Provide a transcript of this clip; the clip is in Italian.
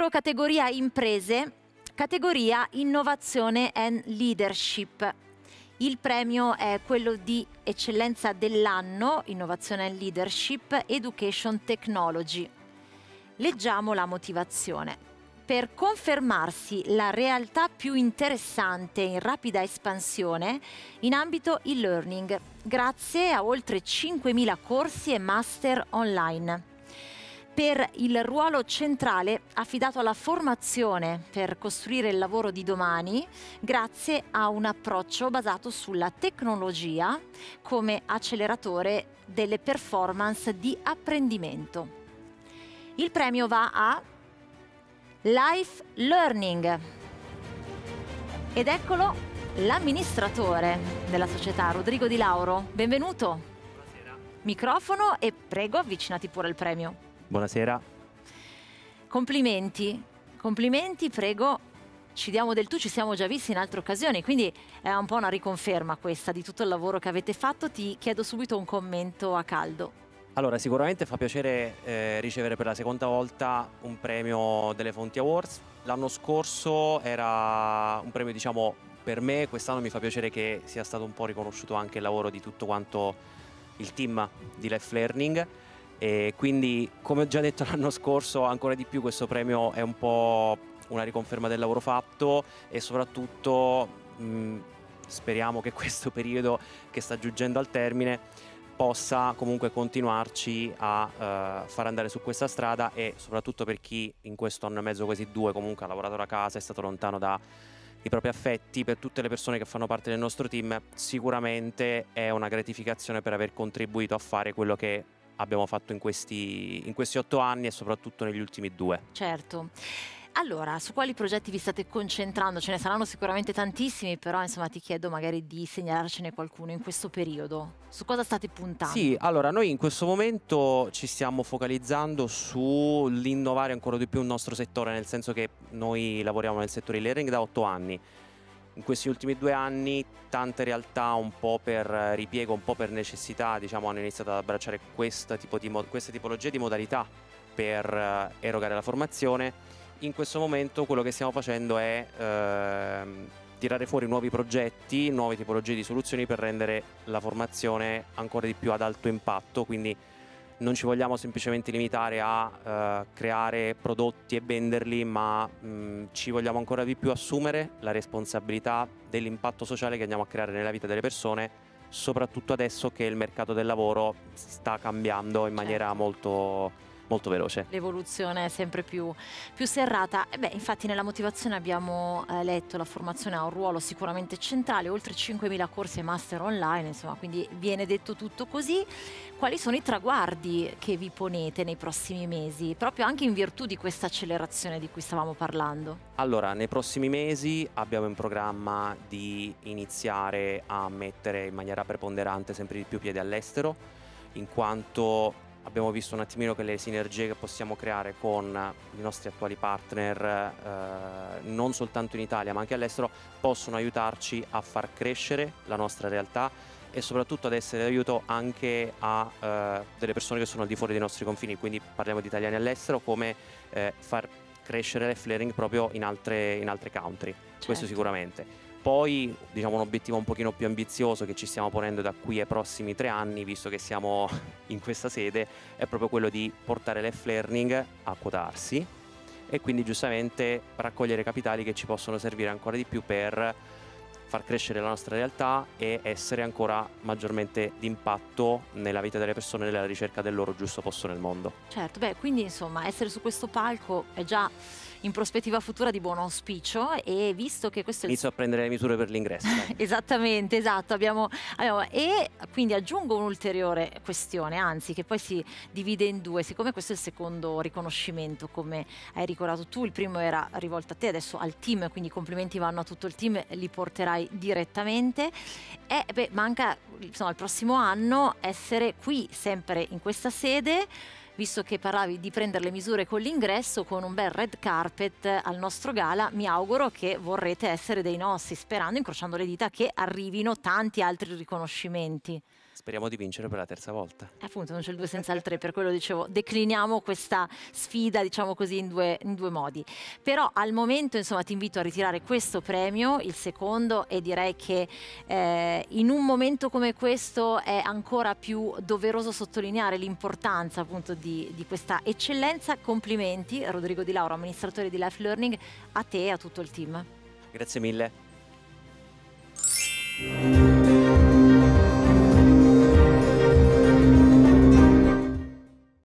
titolo categoria imprese, categoria innovazione and leadership. Il premio è quello di eccellenza dell'anno, innovazione and leadership, education technology. Leggiamo la motivazione. Per confermarsi la realtà più interessante in rapida espansione in ambito e-learning, grazie a oltre 5.000 corsi e master online. Per il ruolo centrale affidato alla formazione per costruire il lavoro di domani, grazie a un approccio basato sulla tecnologia come acceleratore delle performance di apprendimento. Il premio va a Life Learning. Ed eccolo l'amministratore della società, Rodrigo Di Lauro. Benvenuto. Buonasera. Microfono e prego avvicinati pure al premio. Buonasera. Complimenti, complimenti, prego. Ci diamo del tu, ci siamo già visti in altre occasioni, quindi è un po' una riconferma questa di tutto il lavoro che avete fatto. Ti chiedo subito un commento a caldo. Allora, sicuramente fa piacere ricevere per la seconda volta un premio delle Fonti Awards. L'anno scorso era un premio, diciamo, per me. Quest'anno mi fa piacere che sia stato un po' riconosciuto anche il lavoro di tutto quanto il team di Life Learning. E quindi, come ho già detto l'anno scorso, ancora di più questo premio è un po' una riconferma del lavoro fatto e soprattutto speriamo che questo periodo che sta giungendo al termine possa comunque continuarci a far andare su questa strada, e soprattutto per chi in questo anno e mezzo, quasi due, comunque ha lavorato da casa, è stato lontano dai propri affetti. Per tutte le persone che fanno parte del nostro team sicuramente è una gratificazione per aver contribuito a fare quello che abbiamo fatto in questi 8 anni e soprattutto negli ultimi 2. Certo. Allora, su quali progetti vi state concentrando? Ce ne saranno sicuramente tantissimi, però insomma ti chiedo magari di segnalarcene qualcuno in questo periodo. Su cosa state puntando? Sì, allora noi in questo momento ci stiamo focalizzando sull'innovare ancora di più il nostro settore, nel senso che noi lavoriamo nel settore e-learning da 8 anni. In questi ultimi 2 anni tante realtà, un po' per ripiego, un po' per necessità, diciamo, hanno iniziato ad abbracciare questa tipologia di modalità per erogare la formazione. In questo momento quello che stiamo facendo è tirare fuori nuovi progetti, nuove tipologie di soluzioni per rendere la formazione ancora di più ad alto impatto, quindi non ci vogliamo semplicemente limitare a creare prodotti e venderli, ma ci vogliamo ancora di più assumere la responsabilità dell'impatto sociale che andiamo a creare nella vita delle persone, soprattutto adesso che il mercato del lavoro sta cambiando in maniera molto veloce. L'evoluzione è sempre più serrata. Infatti nella motivazione abbiamo letto la formazione ha un ruolo sicuramente centrale, oltre 5.000 corsi e master online, insomma, quindi viene detto tutto così. Quali sono i traguardi che vi ponete nei prossimi mesi, proprio anche in virtù di questa accelerazione di cui stavamo parlando? Allora, nei prossimi mesi abbiamo in programma di iniziare a mettere in maniera preponderante sempre di più piede all'estero, in quanto abbiamo visto un attimino che le sinergie che possiamo creare con i nostri attuali partner, non soltanto in Italia ma anche all'estero, possono aiutarci a far crescere la nostra realtà e soprattutto ad essere d'aiuto anche a delle persone che sono al di fuori dei nostri confini. Quindi parliamo di italiani all'estero, come far crescere Life Learning proprio in altre country. Certo. Questo sicuramente. Poi, diciamo, un obiettivo un pochino più ambizioso che ci stiamo ponendo da qui ai prossimi 3 anni, visto che siamo in questa sede, è proprio quello di portare Life Learning a quotarsi e quindi giustamente raccogliere capitali che ci possono servire ancora di più per far crescere la nostra realtà e essere ancora maggiormente d'impatto nella vita delle persone, nella ricerca del loro giusto posto nel mondo. Certo, quindi insomma essere su questo palco è già in prospettiva futura di buon auspicio, e visto che questo è Inizio a prendere le misure per l'ingresso. Esattamente, esatto, e quindi aggiungo un'ulteriore questione, anzi che poi si divide in due, siccome questo è il secondo riconoscimento, come hai ricordato tu, il primo era rivolto a te, adesso al team, quindi complimenti vanno a tutto il team, li porterai direttamente, e manca insomma il prossimo anno essere qui sempre in questa sede, visto che parlavi di prendere le misure con l'ingresso, con un bel red carpet al nostro gala. Mi auguro che vorrete essere dei nostri, sperando, incrociando le dita, che arrivino tanti altri riconoscimenti. Speriamo di vincere per la terza volta. Appunto, non c'è il 2 senza il 3, per quello dicevo, decliniamo questa sfida, diciamo così, in due modi. Però al momento, insomma, ti invito a ritirare questo premio, il secondo, e direi che in un momento come questo è ancora più doveroso sottolineare l'importanza appunto di questa eccellenza. Complimenti, Rodrigo Di Lauro, amministratore di Life Learning, a te e a tutto il team. Grazie mille.